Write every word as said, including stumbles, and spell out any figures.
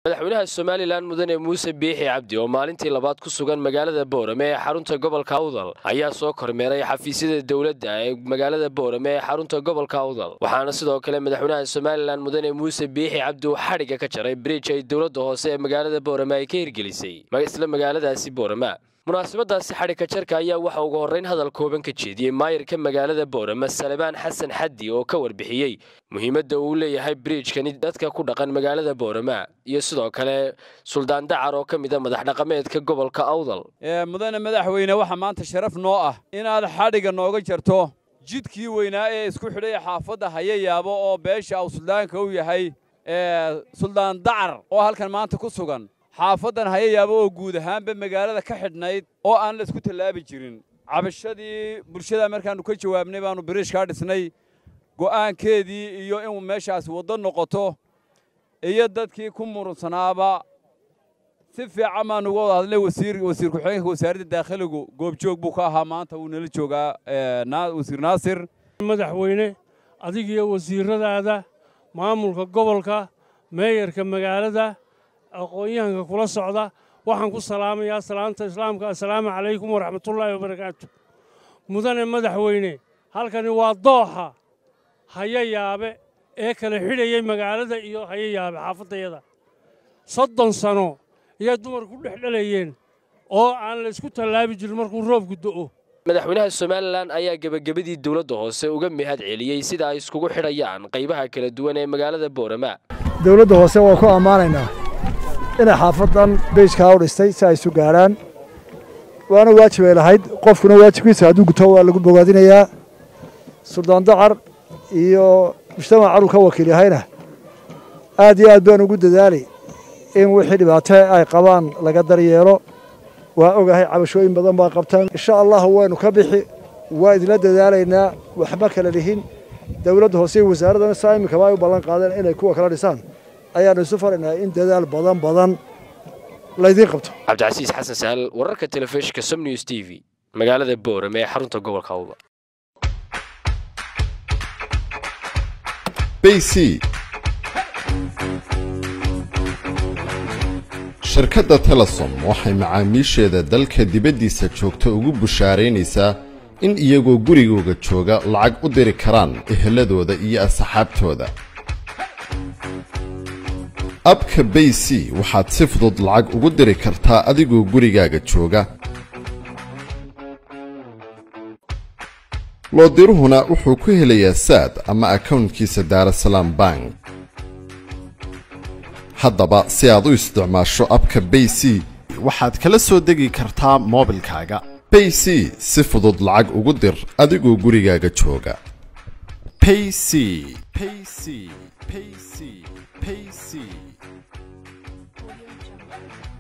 madaxweynaha Somaliland mudane Muuse Biixi Cabdi oo maalintii labaad ku sugan magaalada Boorame ee xarunta gobolka Awdal ayaa soo kormeeray xafiisyada dawladda ee magaalada Boorame ee xarunta gobolka Awdal waxaana sidoo kale madaxweynaha Somaliland mudane Muuse Biixi Cabdi uu xariga ka jaray bridge ay dawladda hoose ee magaalada Boorame ay ka hirgelisay isla magaaladaasi Boorame munaasabadaasi xariga jarka ayaa waxa ugu horeyn hadal kooban ka jeediyay maayirka magaalada Boorame Salebaan Xasan Xaddi oo ka warbixiyay muhiimadda uu leeyahay bridge-kan dadka ku dhaqan magaalada Boorame iyo sidoo kale Suldaan Dacar oo kamid ah madax dhaqameedka gobolka Awdal ee mudane madaxweyne waxa maanta sharaf noo ah inaad xariga nooga jarto jidkii weynaa ee isku xidhay xaafadda Hayayaabo oo beesha uu suldaanka u yahay ee Suldaan Dacar oo halkan maanta ku sugan xaafadan Hayayaabo oo guud ahaanba magaalada ka xidhnayd oo aan la isku talaabi jirin cabashadii bulshada markaanu ka jawaabnay baanu bridge ka dhisnay go'aankeedii iyo in meeshaas wado noqoto iyo dadkii ku murunsanaaba si fiican baan uga wada hadlay wasiir wasiir ku xigeenka wasaaradda dakhliga goobjoog buu ka ahaa maanta uu nala joogaa wasiir Naasir madaxweyne adiga iyo wasiiradaada maamulka gobolka meeyarka magaalada aqoonyahanka kula socda waxaan ku salaamayaa salaanta islaamka assalaamu calaykum waraxmatullaahi wabarakaatu mudane madaxweyne halkani waa dooxa Hayayaabe ee kala xidhayay magaalada iyo Hayayaabe xaafadayada soddon sano iyo dumar ku dhexdhalayeen oo aan la isku talaabi jirin markuu roobku da'o madaxweynaha Somaliland ayaa gabagabadii dawladda hoose uga mahad celiyay sida ay iskugu xidhayaan qaybaha kala duwan ee magaalada Boorame dawladda hoose waa ku amaanaynaa إن حافظاً بيش كاور استي سايسو قاران وأنا واجب إلى هيد قفنا واجب كيس هادو قطوة اللي بقادين يا سلطان دعر يو مجتمع عروك وكيل هينا آدي آدبان وجود ذلك إن وحدي بعته أي قوان لقدر يرو وأوجه عبشوين بدن باقبتان إن شاء الله هو نكبح وايد لدى ذلكنا وحبك للهين دولة هوسي وزارة السائم كمان يبلغ قادر إن يكون كلا لسان أيام السفر إن إن دال بدن بدن لا يدين قبته. عبد العزيز حسن سهل ورك التلفزيون كسم نيوز تي في مقالة بورمة حرنت جوال كاوبا. بيسي شركة تلصم waxay macaamiisheeda dalka dibadiisa joogta ugu bushaaraynaysaa in iyagoo gurigooda jooga lacag u diri karaan eheladooda iyo asxaabtooda. abka Baysi waxaad si fudud lacag ugu diri kartaa adigoo gurigaaga jooga loo diruhuna wuxuu ku helayaa saad ama accountkiisa Daarasalaam Bank haddaba si aad u isticmaasho abka Baysi waxaad kala soo degi kartaa moobilkaaga Baysi si fudud lacag ugu dir adigoo gurigaaga jooga Paysi Paysi Paysi Paysi